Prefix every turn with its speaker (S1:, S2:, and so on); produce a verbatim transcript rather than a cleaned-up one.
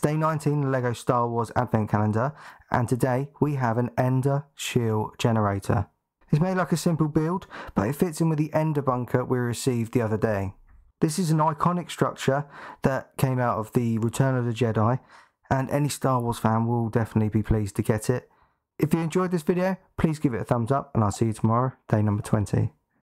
S1: day nineteen, the LEGO Star Wars Advent Calendar, and today we have an Endor shield generator. It's made like a simple build, but it fits in with the Endor bunker we received the other day. This is an iconic structure that came out of the Return of the Jedi, and any Star Wars fan will definitely be pleased to get it. If you enjoyed this video, please give it a thumbs up, and I'll see you tomorrow, day number twenty.